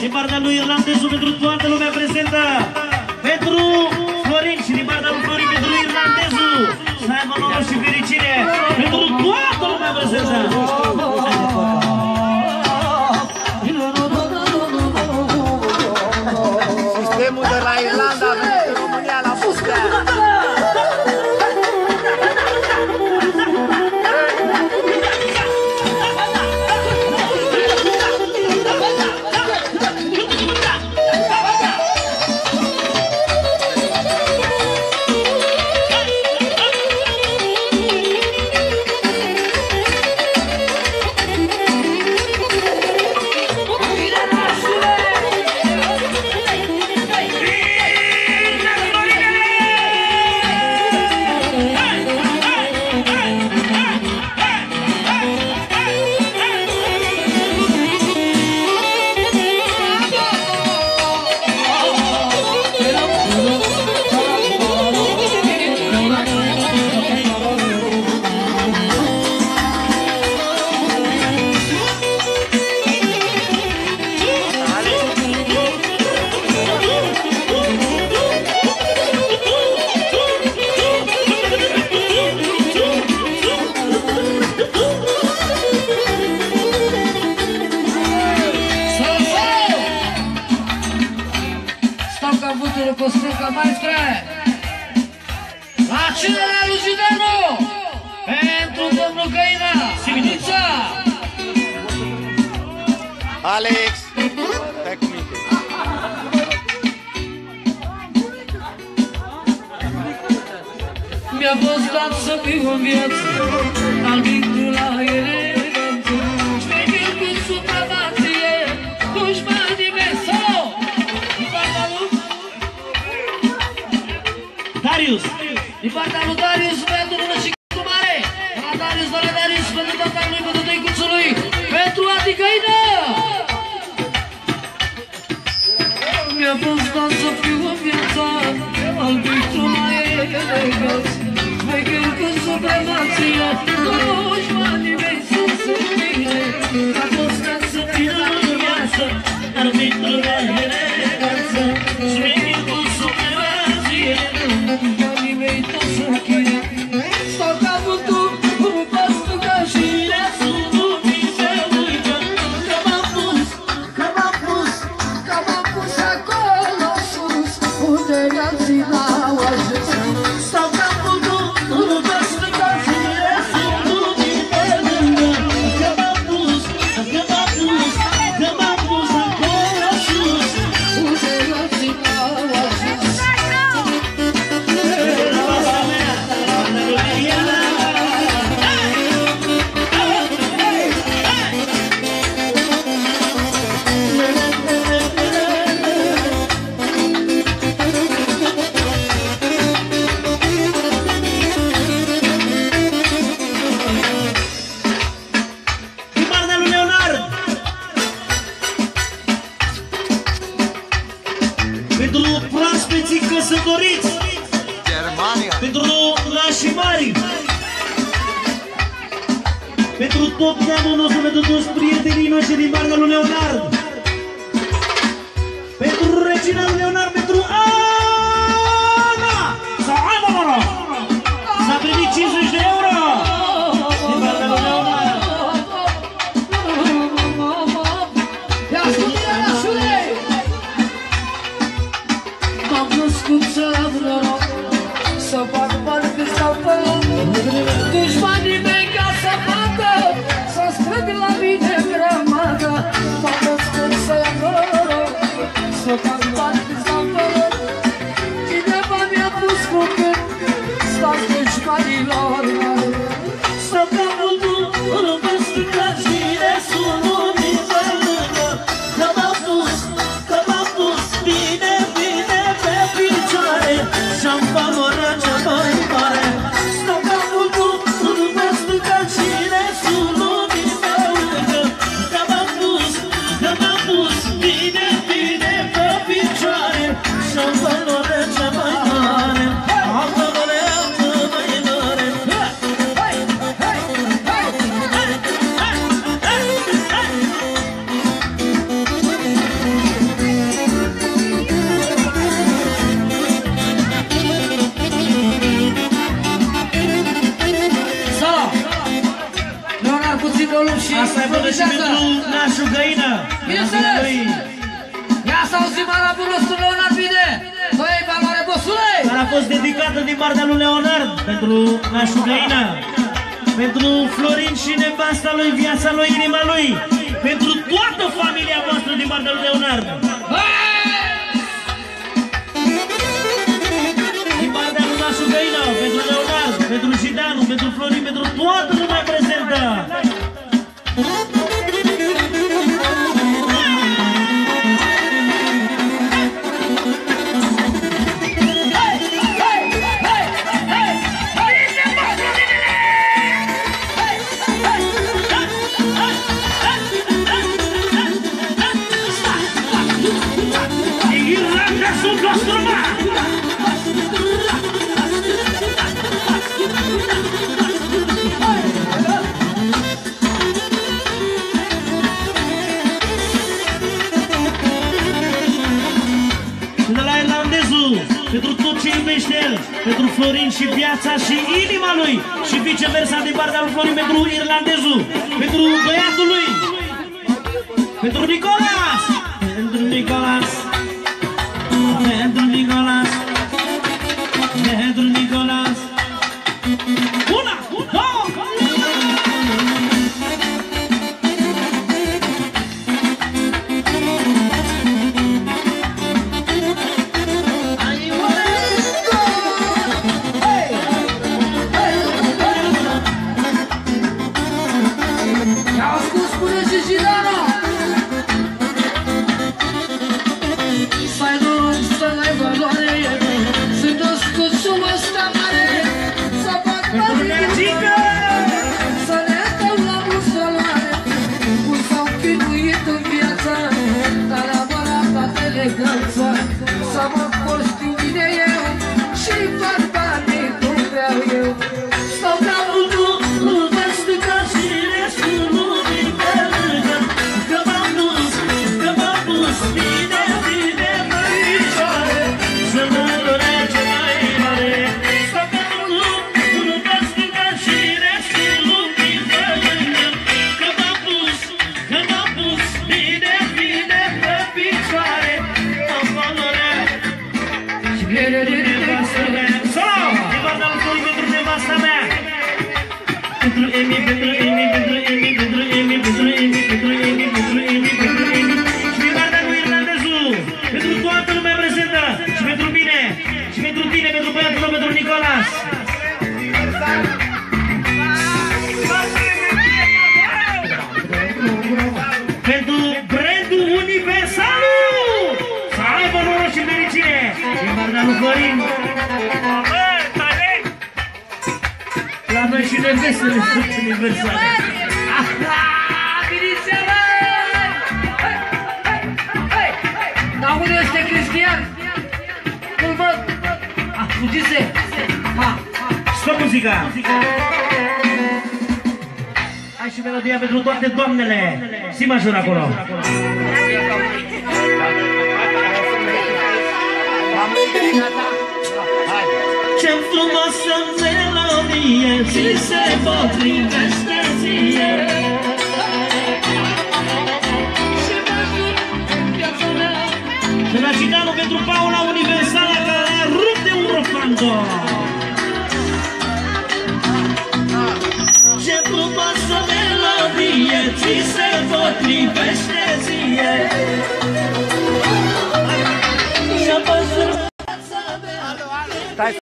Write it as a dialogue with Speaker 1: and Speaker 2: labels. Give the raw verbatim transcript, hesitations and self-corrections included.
Speaker 1: din partea lui Irlandezu pentru toată lumea prezentă, pentru Florin și din partea lui Florin pentru Irlandezu, să aibă noroc și fericire pentru toată lumea prezentă.
Speaker 2: Sistemul de la Irlanda a venit în România la Fustea. Alex, stai cu minte.
Speaker 3: Mi-a fost dat să fiu în viață, albitru la eleganță, șmecher cu supremație, dușmanii mei sau din partea lui
Speaker 1: Darius,
Speaker 3: din partea lui Darius, pentru lună și cu mare, la Darius, la Darius, pentru tata lui, pentru tăicuțul lui, pentru Aticăină. Mi-a fost dat să fiu în viața, albitru mai eleganță, șmecher cu supremație, dușmanii mei sunt sărbire. Mi-a fost dat să fiu în viață, albitru mai eleganță, șmecher cu supremație, dușmanii mei toți sunt chine. Stau ca vântul, nu pasă ca și resul, nu mi se uită, că m-am pus, că m-am pus, că m-am pus acolo sus, unde alții n-au ajuns. Stau ca vântul, nu pasă ca și resul, nu mi se uită, că m-am pus, că m-am pus, că m-am pus acolo sus, unde alții n-au ajuns.
Speaker 1: din partea lui Leonard, pentru proaspeții căsătoriți,
Speaker 2: Germania.
Speaker 1: pentru nașii mari, pentru tot neamul nostru, pentru toți prietenii noștri din partea lui Leonard, pentru regina lui Leonard, pentru Ana sau Ana, mă, s-a primit cincizeci de euro din partea lui Leonard.
Speaker 3: Ia ascultă-i, Arașule! M-am născut să am noroc, să fac bani cât stau pe loc, dușmanii mei ca să facă, să strâng la mine grămadă. M-am născut să am noroc, să fac bani cât stau pe loc, cineva mi-a pus cu gând, stați dușmanilor mari. Stau ca vântul, nu mă strânga și resul nu mi se lângă, că m-am pus, că m-am pus bine, bine pe picioare, și-am favorat cea mai mare. Stau ca vântul, nu mă strânga și resul nu mi se lângă, că m-am pus, că m-am pus bine, bine pe picioare, și-am favorat cea mai mare. Am favorat cea mai mare. Hai, hai, hai, hai, hai, hai, hai. să auzim arabul nostru Leonard Bine. Băi, valoare, bosule!
Speaker 1: Care a fost dedicată din partea lui Leonard pentru nașul Găina, pentru Florin și nevasta lui, viața lui, inima lui, pentru toată familia voastră din partea lui Leonard. Din partea lui nașul Găina, pentru Leonard, pentru Jidanu, pentru Florin, pentru toată lumea prezentă. Pentru tot ce iubește el, pentru Florin și viața și inima lui, și viceversa din partea lui Florin pentru irlandezul, pentru băiatul lui, pentru Nicolas, pentru Nicolas, pentru Nicolas, pentru Nicolas. Una, două!
Speaker 3: Să mă poști bine eu și fac bani cum vreau eu. Stau ca unul, nu vă stânga și restul lumii pe lângă. Că m-am dus, că m-am pus bine, bine pe picioare, să mă lărege mai mare. Stau ca unul, nu vă stânga și restul lumii pe lângă. Că m-am pus, că m-am pus bine, bine pe picioare. Pentru Emi, pentru Emi, pentru Emi, pentru Emi, pentru Emi, pentru Emi, pentru Emi, pentru Emi și din partea lui irlandezul, pentru toată lumea prezentă și pentru mine și pentru tine, pentru băiatul meu, pentru Nicolas. Pentru brandul Universalul, să aibă noroc și fericire din partea lui Florin. La noi și nevestele sunt universale. Dar unde este Cristian? Nu-l văd. Ah, fugise.
Speaker 1: Stop muzica! Hai și melodia pentru toate doamnele. Si major acolo. Ce frumoasă melodie ți se potrivește ție. De la Gitanu pentru Paula Universală, care a rupt de un rofando. Ce frumoasă melodie ți se potrivește ție.